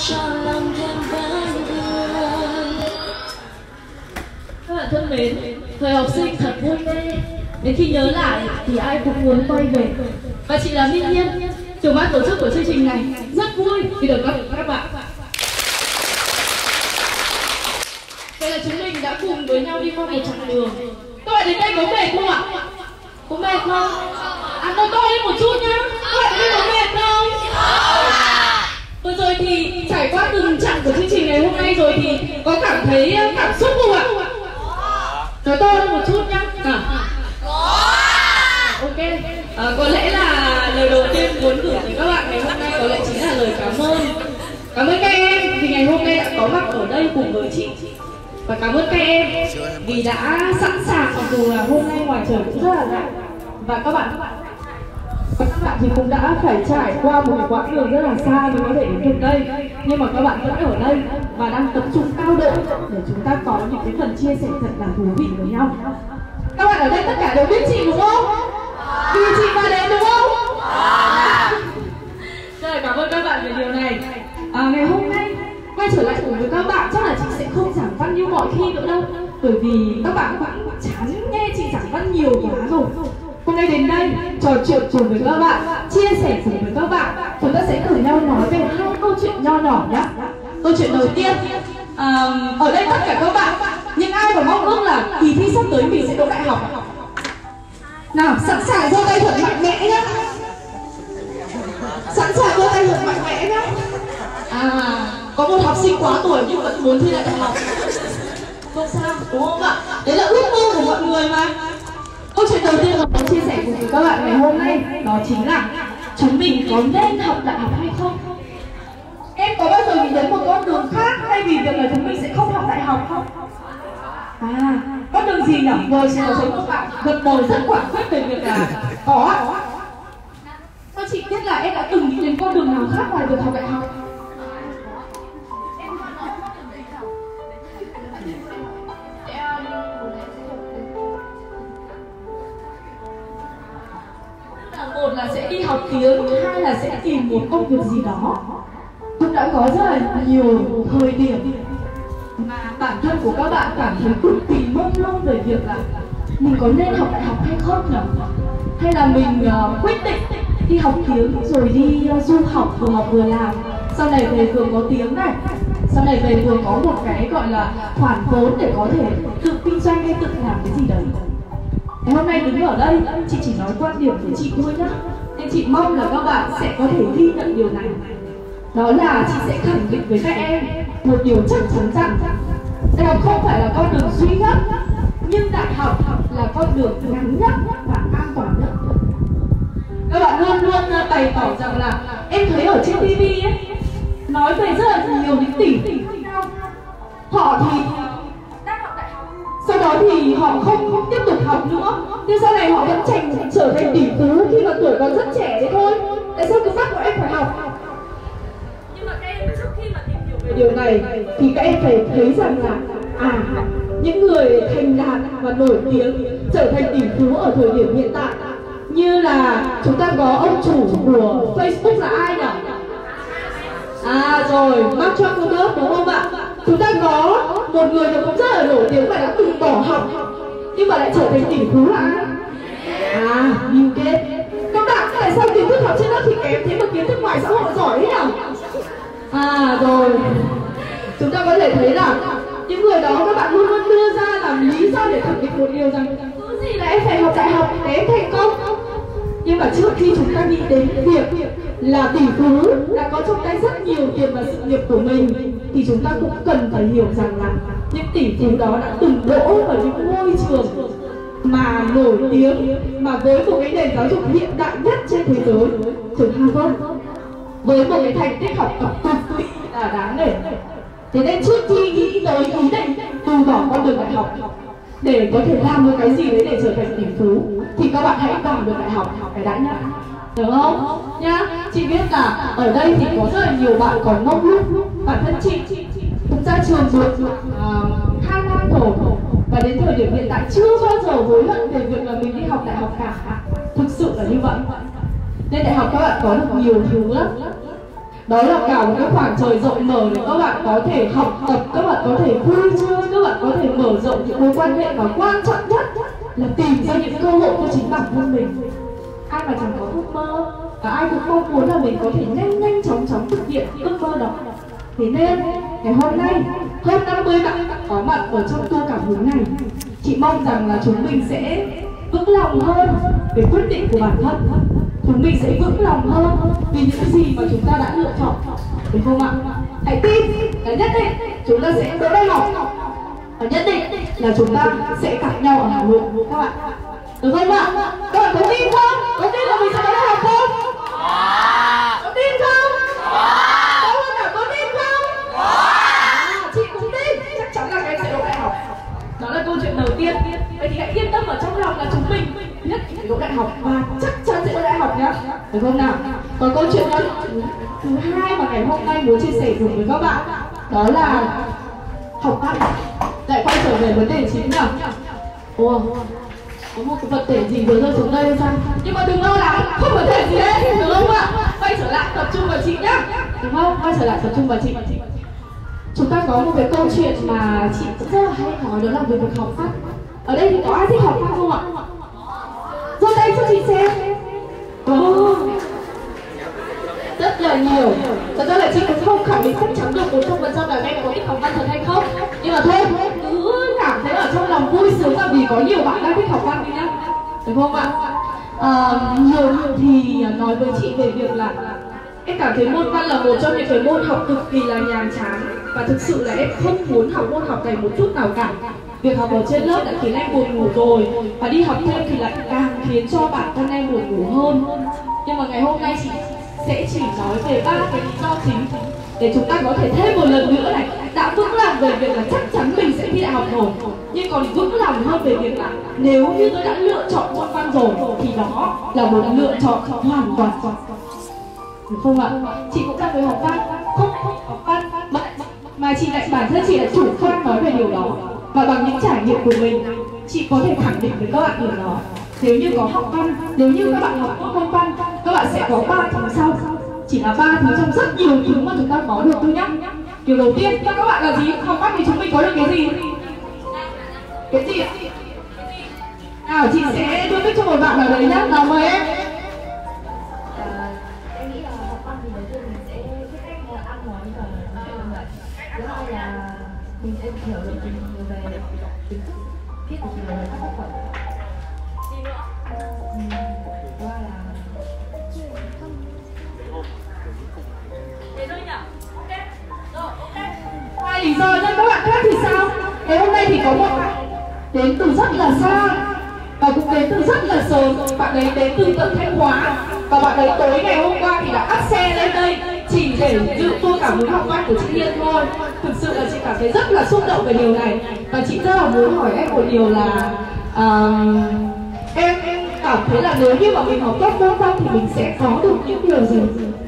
cho lòng thêm vắng buồn. Các bạn thân mến, thời học sinh thật vui mê. Đến khi nhớ lại thì ai cũng muốn quay về. Và chị là Minh Nhiên, trưởng ban tổ chức của chương trình này, rất vui khi được gặp các bạn. Vậy là chúng mình đã cùng với nhau đi qua một chặng đường. Các bạn đến đây có mệt không ạ? Có mệt không? Ăn to lên một chút nhá. Các bạn đến đây có mệt không? Vừa rồi thì trải qua từng chặng của chương trình ngày hôm nay rồi thì có cảm thấy cảm xúc không ạ? Nói to lên một chút nhá. Ok. Có lẽ là lời đầu tiên muốn gửi tới các bạn ngày hôm nay có lẽ chính là lời cảm ơn. Cảm ơn các em vì ngày hôm nay đã có mặt ở đây cùng với chị. Và cảm ơn các em vì đã sẵn sàng, mặc dù là hôm nay ngoài trời cũng rất là lạnh. Và các bạn thì cũng đã phải trải qua một quãng đường rất là xa mới có thể đến được đây. Nhưng mà các bạn vẫn ở đây và đang tập trung cao độ để chúng ta có những cái phần chia sẻ thật là thú vị với nhau. Các bạn ở đây tất cả đều biết chị đúng không? Vì chị mà đến đúng không? Rất là cảm ơn các bạn về điều này. Ngày hôm nay quay trở lại cùng với các bạn chắc là chị sẽ không giảng văn như mọi khi nữa đâu, bởi vì các bạn cũng chán nghe chị giảng văn nhiều quá rồi. Hôm nay đến đây trò chuyện cùng với các bạn, chia sẻ cùng với các bạn, chúng ta sẽ cùng nhau nói về hai câu chuyện nho nhỏ nhé. Câu chuyện đầu tiên, ở đây tất cả các bạn, những ai mà mong ước là kỳ thi sắp tới mình sẽ đỗ đại học nào, sẵn sàng giơ tay thật mạnh mẽ nhé. Sẵn sàng giơ tay thật mạnh mẽ nhé. Có một học sinh quá tuổi nhưng vẫn muốn thi lại đại học. Không sao, đúng không ạ? Đấy là ước mơ của mọi người mà. Câu chuyện đầu tiên mà muốn chia sẻ cùng với các bạn ngày hôm nay đó chính là chúng mình có nên học đại học hay không? Em có bao giờ nghĩ đến một con đường khác thay vì việc là chúng mình sẽ không học đại học không? Con đường gì nhỉ? Vừa chỉ có thấy một bạn gật đầu rất quả quyết về việc là có ạ. Sao chị biết là em đã từng nghĩ đến con đường nào khác ngoài việc học đại học? Một là sẽ đi học tiếng, hai là sẽ tìm một công việc gì đó. Cũng đã có rất là nhiều thời điểm mà bản thân của các bạn cảm thấy cực kỳ mông lung về việc là mình có nên học đại học hay không nhỉ? Hay là mình quyết định đi học tiếng rồi đi du học, vừa học vừa làm, sau này về vừa có tiếng này, sau này về vừa có một cái gọi là khoản vốn để có thể tự kinh doanh hay tự làm cái gì đấy. Ngày hôm nay đứng ở đây, chị chỉ nói quan điểm của chị thôi nhá. Nhưng chị mong là các bạn sẽ có thể ghi nhận điều này. Đó là chị sẽ khẳng định với các em một điều chắc chắn rằng đại học không phải là con đường duy nhất, nhưng đại học là con đường ngắn nhất và an toàn nhất. Các bạn luôn luôn bày tỏ rằng là em thấy ở trên TV ấy nói về rất là nhiều những tỷ khác nhau. Họ thì đang học đại học, sau đó thì họ không tiếp tục học nữa, nhưng sau này họ vẫn trở thành tỷ phú khi mà tuổi còn rất trẻ đấy thôi. Tại sao cứ bắt bọn em phải học? Nhưng mà các em trước khi mà tìm hiểu về điều này thì các em phải thấy rằng là những người thành đạt và nổi tiếng trở thành tỷ phú ở thời điểm hiện tại, như là chúng ta có ông chủ của Facebook là ai nhỉ? Rồi, Mark Zuckerberg đúng không ạ? Chúng ta có một người cũng rất là nổi tiếng và đã từng bỏ học nhưng mà lại trở thành tỷ phú là ai? Bill Gates. Các bạn tại sao kiến thức học trên lớp thì kém thế mà kiến thức ngoài xã hội giỏi thế nhỉ? Rồi, chúng ta có thể thấy là những người đó các bạn luôn luôn đưa ra làm lý do để khẳng định một điều rằng cứ gì là em phải học đại học để em thành công. Nhưng mà trước khi chúng ta nghĩ đến việc là tỷ phú đã có trong tay rất nhiều tiền và sự nghiệp của mình, thì chúng ta cũng cần phải hiểu rằng là những tỷ phú đó đã từng đỗ vào những ngôi trường mà nổi tiếng, mà với một cái nền giáo dục hiện đại nhất trên thế giới, trường Harvard, với một cái thành tích học tập cực kỳ là đáng nể. Thế nên trước khi nghĩ tới ý định từ bỏ con đường đại học để có thể làm một cái gì đấy để trở thành tỷ phú, thì các bạn hãy vào được đại học cái đã nhá, được không nhá? Chị biết là ở đây thì có rất là nhiều bạn còn ngốc lút. Bản thân chị cũng ra trường được 2 năm rồi, và đến thời điểm hiện tại chưa bao giờ hối hận về việc là mình đi học đại học cả. Thực sự là như vậy. Nên đại học các bạn có được nhiều thứ lắm. Đó là cả một cái khoảng trời rộng mở để các bạn có thể học tập, các bạn có thể vui chơi, các bạn có thể mở rộng những mối quan hệ, và quan trọng nhất là tìm ra những cơ hội cho chính bản thân mình. Ai mà chẳng có ước mơ, và ai cũng mong muốn là mình có thể nhanh chóng thực hiện ước mơ đó. Thế nên ngày hôm nay hơn 50 bạn có mặt ở trong tour cảm hứng này, chị mong rằng là chúng mình sẽ vững lòng hơn về quyết định của bản thân. Chúng mình sẽ vững lòng hơn vì những gì mà chúng ta đã lựa chọn, đúng không ạ? Hãy tin là nhất định chúng ta sẽ đỗ đại học, và nhất định là chúng ta sẽ gặp nhau ở Hà Nội các bạn, được không ạ? Các bạn có tin không? Có tin là mình sẽ đỗ đại học không? Có tin không? Các bạn có tin không? Chị cũng tin, chắc chắn là các em sẽ đỗ đại học. Đó là câu chuyện đầu tiên. Vậy thì hãy yên tâm ở trong lòng là chúng mình nhất định phải đỗ đại học, và chắc chắn sẽ đỗ đại học nhá, được không nào? Còn câu chuyện thứ hai mà ngày hôm nay muốn chia sẻ cùng với các bạn, đó là học văn. Lại quay trở về vấn đề chính nào. Ồ, có một cái vật thể gì vừa rơi xuống đây hay sao? Nhưng mà đừng lo lắng, không có thể gì hết, được không ạ? Quay trở lại tập trung vào chị nhá, đúng không? Quay trở lại tập trung vào chị. Chúng ta có một cái câu chuyện mà chị cũng rất là hay nói, đó là về việc học văn. Ở đây thì có ai thích học văn không ạ? Giơ tay cho chị xem. Rất là nhiều. Thật ra là chị cũng không khẳng định chắc chắn được 100% là em có thích học văn thật hay không. Nhưng mà thôi, cứ cảm thấy ở trong lòng vui sướng là vì có nhiều bạn đang thích học văn đi nhá, được không ạ? Nhiều thì nói với chị về việc là em cảm thấy môn văn là một trong những cái môn học cực kỳ là nhàm chán, và thực sự là em không muốn học môn học này một chút nào cả. Việc học ở trên lớp đã khiến em buồn ngủ rồi, và đi học thêm thì lại càng khiến cho bản thân em buồn ngủ hơn. Nhưng mà ngày hôm nay chị sẽ chỉ nói về 3 cái lý do chính để chúng ta có thể thêm một lần nữa này đã vững lòng về việc là chắc chắn mình sẽ thi đại học rồi, nhưng còn vững lòng hơn về việc là nếu như tôi đã lựa chọn môn văn rồi thì đó là một lựa chọn hoàn toàn chọn, được không ạ? Chị cũng là người học văn, không học văn mà chị lại bản thân chị là chủ quan nói về điều đó, và bằng những trải nghiệm của mình chị có thể khẳng định với các bạn điều đó. Nếu như có học văn, nếu như các bạn học môn văn, các bạn sẽ có 3 thứ sau. Chỉ là 3 thứ trong rất nhiều thứ mà chúng ta có được thôi nhá. Điều đầu tiên các bạn là gì? Học văn thì chúng mình có được cái gì? Cái gì ạ? Nào chị sẽ đưa mic cho một bạn nào đấy nhá. Nào mời em. Em nghĩ là học văn thì đầu tiên mình sẽ biết cách ăn nói và nói chuyện vậy. Thứ hai là mình sẽ hiểu được nhiều về kiến thức, biết được nhiều về các tác phẩm. Gì nữa? Thứ ba là thế thôi nhỉ? Ok. Rồi, ok. Hai lý do nhá. Các bạn khác thì sao? Ngày hôm nay thì có một bạn đến từ rất là xa và cũng đến từ rất là sớm. Bạn ấy đến từ tận Thanh Hóa, và bạn ấy tối ngày hôm qua thì đã bắt xe lên đây chỉ để dự tour cảm hứng học văn của chị Hiên thôi. Thực sự là chị cảm thấy rất là xúc động về điều này, và chị rất là muốn hỏi em một điều là em cảm thấy là nếu như mà mình học tốt môn văn thì mình sẽ có được những điều gì?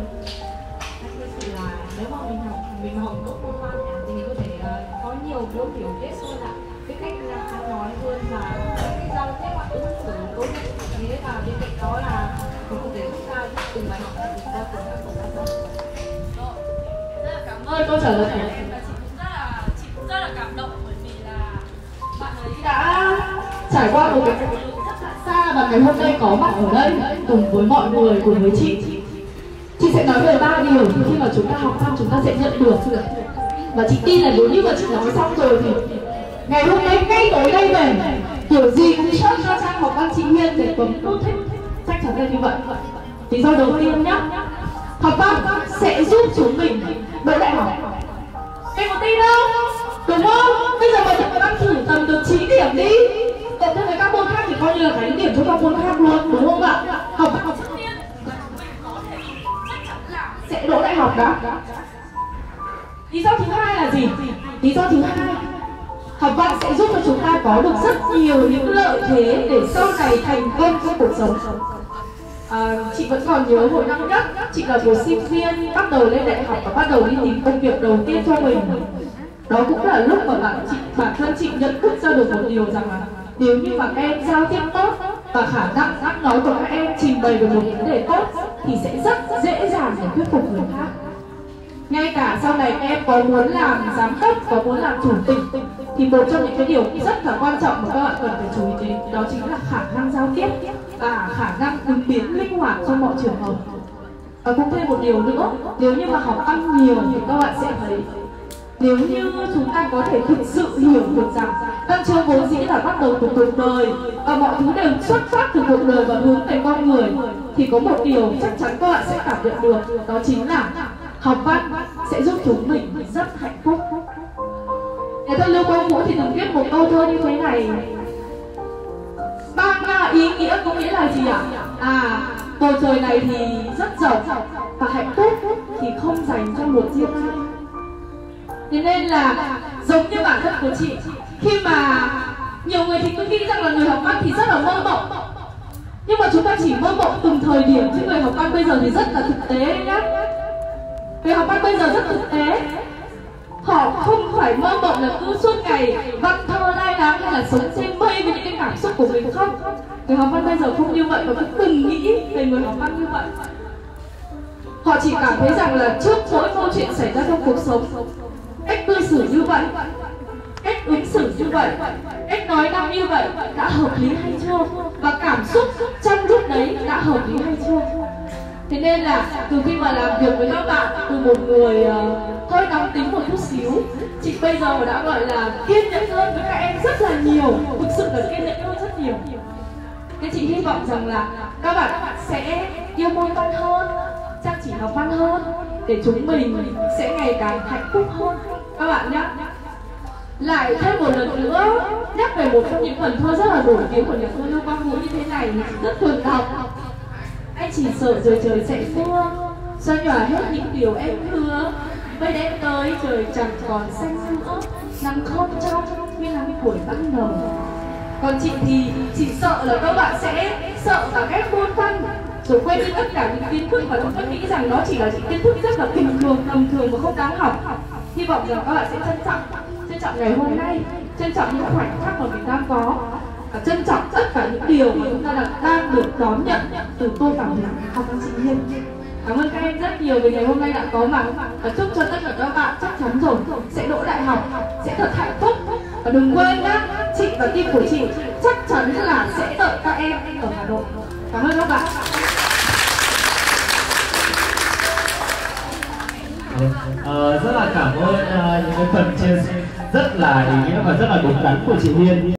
Là nếu mà mình học tốt môn văn thì mình có thể có nhiều kiểu hiểu biết hơn ạ, biết cách ăn nói hơn và cách giao tiếp và ứng xử tốt nhất. Thế và bên cạnh đó là mình có thể rút ra từng bài học của chúng ta từ các cuộc giao tiếp. Rất là cảm ơn câu trả lời của em. Chị cũng rất là cảm động, bởi vì là bạn ấy Đã trải qua một cái cuộc đường rất là xa và ngày hôm nay có mặt ở đây cùng với mọi người, cùng với chị. Chị sẽ nói về 3 điều khi mà chúng ta học xong chúng ta sẽ nhận được. Và chị tin là nếu như mà chị nói xong rồi thì ngày hôm nay ngay tối đây về kiểu gì cũng search ra trang học văn chị Hiên để bấm nút thích, chắc chắn là như vậy. Lý do đầu tiên nhá, học văn sẽ giúp chúng mình đỗ đại học. Em có tin không? Đúng không? Bây giờ mà chị đang thử tầm được 9 điểm đi, cộng thêm với các môn khác thì coi như là gánh điểm cho các môn khác luôn, đúng không ạ? Học văn sẽ đỗ đại học đó. Lý do thứ hai là gì? Lý do thứ hai, học văn sẽ giúp cho chúng ta có được rất nhiều những lợi thế để sau này thành công trong cuộc sống. Chị vẫn còn nhớ hồi năm nhất, chị là một sinh viên bắt đầu lên đại học và bắt đầu đi tìm công việc đầu tiên cho mình. Đó cũng là lúc mà bản thân chị nhận thức ra được một điều rằng là nếu như mà các em giao tiếp tốt và khả năng ăn nói của các em trình bày được một vấn đề tốt thì sẽ rất dễ dàng để thuyết phục người khác. Ngay cả sau này các em có muốn làm giám đốc, có muốn làm chủ tịch thì một trong những cái điều rất là quan trọng mà các bạn cần phải chú ý đến đó chính là khả năng giao tiếp và khả năng ứng biến linh hoạt trong mọi trường hợp. Và cũng thêm một điều nữa, nếu như mà học tăng nhiều thì các bạn sẽ thấy nếu như chúng ta có thể thực sự hiểu được rằng văn chương vốn dĩ là bắt đầu từ cuộc đời và mọi thứ đều xuất phát từ cuộc đời và hướng về con người, thì có một điều chắc chắn các bạn sẽ cảm nhận được, đó chính là học văn sẽ giúp chúng mình rất hạnh phúc. Nhà thơ Lưu Quang Vũ thì từng viết một câu thơ như thế này, mang ý nghĩa có nghĩa là gì ạ? Bầu trời này thì rất rộng và hạnh phúc thì không dành cho một riêng ai. Thế nên là giống như bản thân của chị, khi mà nhiều người thì cứ nghĩ rằng là người học văn thì rất là mơ mộng, nhưng mà chúng ta chỉ mơ mộng từng thời điểm, chứ người học văn bây giờ thì rất là thực tế đấy nhá. Người học văn bây giờ rất thực tế, họ không phải mơ mộng là cứ suốt ngày văn thơ lai láng hay là sống trên mây với những cái cảm xúc của mình, không. Người học văn bây giờ không như vậy và cũng đừng nghĩ về người học văn như vậy. Họ chỉ cảm thấy rằng là trước mỗi câu chuyện xảy ra trong cuộc sống, cách cư xử như vậy, cách ứng xử như vậy, cách nói năng như vậy đã hợp lý hay chưa, và cảm xúc trong lúc đấy đã hợp lý hay chưa. Thế nên là từ khi mà làm việc với các bạn, từ một người hơi nóng tính một chút xíu, chị bây giờ đã gọi là kiên nhẫn hơn với các em rất là nhiều, thực sự là kiên nhẫn hơn rất nhiều. Thế chị hy vọng rằng là các bạn sẽ yêu môn văn hơn, chăm chỉ học văn hơn, để chúng mình sẽ ngày càng hạnh phúc hơn các bạn nhé. Lại thêm một lần nữa nhắc về một trong những phần thơ rất là nổi tiếng của nhà thơ Lưu Quang Vũ như thế này, rất thường đọc. Anh chỉ sợ rồi trời sẽ mưa, xoa nhòa hết những điều em hứa. Mây đen tới trời chẳng còn xanh nữa, nắng không trong như nắng buổi ban đầu. Còn chị thì chỉ sợ là các bạn sẽ sợ cả ghét môn văn, rồi quên đi tất cả những kiến thức và chúng ta nghĩ rằng nó chỉ là những kiến thức rất là bình thường, tầm thường và không đáng học. Hy vọng rằng các bạn sẽ trân trọng ngày hôm nay, trân trọng những khoảnh khắc mà mình đang có, và trân trọng tất cả những điều mà chúng ta đang được đón nhận từ tôi cảm thấy học văn chị Hiên. Cảm ơn các em rất nhiều vì ngày hôm nay đã có mặt, và chúc cho tất cả các bạn chắc chắn rồi sẽ đỗ đại học, sẽ thật hạnh phúc. Và đừng quên nhá, chị và team của chị chắc chắn là sẽ đợi các em ở Hà Nội. Cảm ơn các bạn. Rất là cảm ơn những cái phần chia sẻ rất là ý nghĩa và rất là đúng đắn của chị Hiên.